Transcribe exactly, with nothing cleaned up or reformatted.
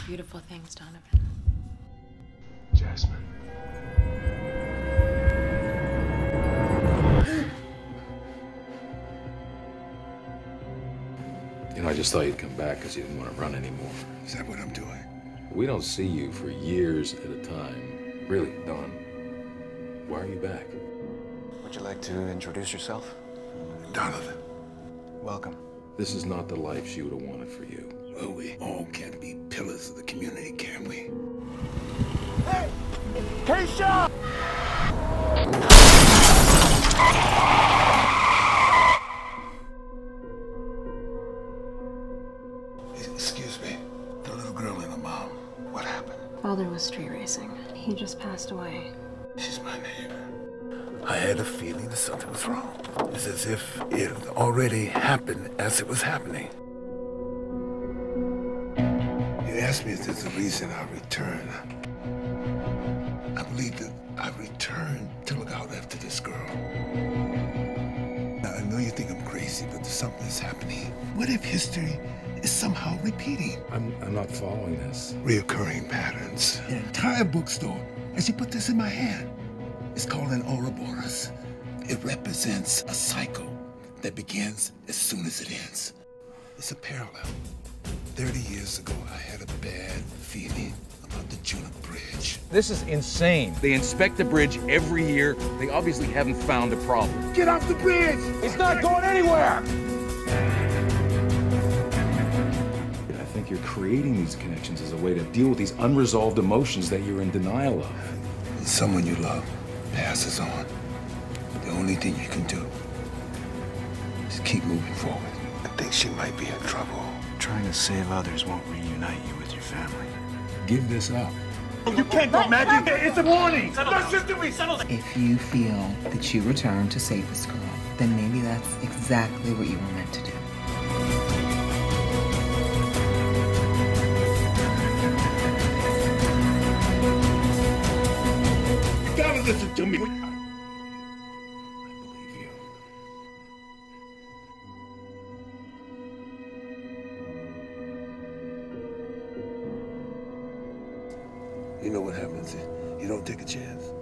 beautiful things, Donovan. Jasmine. You know, I just thought you'd come back because you didn't want to run anymore. Is that what I'm doing? We don't see you for years at a time. Really, Don. Why are you back? Would you like to introduce yourself? Donovan. Welcome. This is not the life she would have wanted for you. Well, we all can't be pillars of the community, can we? Hey! Keisha! Excuse me. The little girl and her mom. What happened? Father was street racing. He just passed away. She's my neighbor. I had a feeling that something was wrong. It's as if it had already happened as it was happening. You asked me if there's a reason I returned. I believe that I returned to look out after this girl. Now, I know you think I'm crazy, but there's something that's happening. What if history is somehow repeating? I'm, I'm not following this. Reoccurring patterns. An entire bookstore, and she put this in my hand. It's called an Ouroboros. It represents a cycle that begins as soon as it ends. It's a parallel. thirty years ago, I had a bad feeling about the Juniper Bridge. This is insane. They inspect the bridge every year. They obviously haven't found a problem. Get off the bridge! It's not going anywhere! I think you're creating these connections as a way to deal with these unresolved emotions that you're in denial of. When someone you love passes on, the only thing you can do is keep moving forward. I think she might be in trouble. Trying to save others won't reunite you with your family. Give this up. Oh, you can't go, Magic! It's a warning! Listen to me! If you feel that you return to save this girl, then maybe that's exactly what you were meant to do. You gotta listen to me. I believe you. You know what happens if you don't take a chance?